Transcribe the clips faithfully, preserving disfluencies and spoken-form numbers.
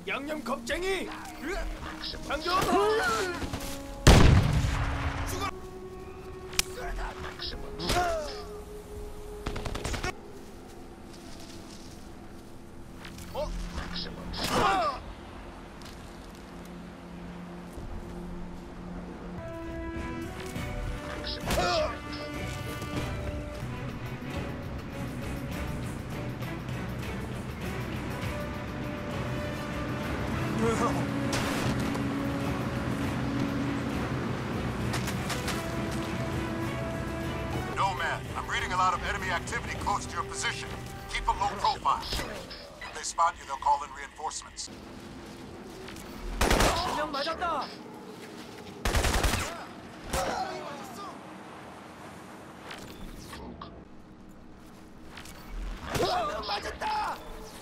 양념 겁쟁이! 장전! 죽어! 어? No, man. I'm reading a lot of enemy activity close to your position. Keep a low profile. If they spot you, they'll call in reinforcements. 명 맞았다! 명 맞았다!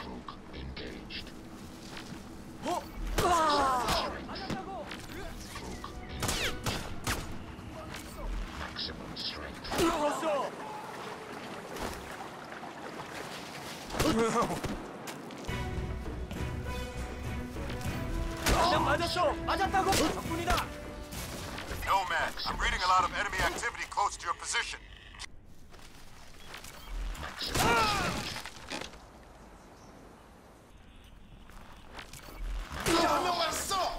어? 맞았다고! 들어갔어! 명 맞았어! 맞았다고! 적군이다! No, man. I'm reading a lot of enemy activity close to your position. 한 명 맞았어!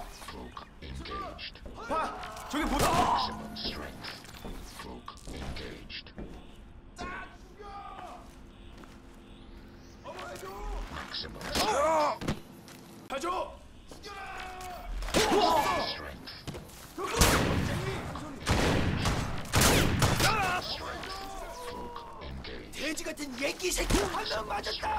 봐! 저기 보자! 가져! 돼지 같은 얘기 새끼 한 명 맞았다!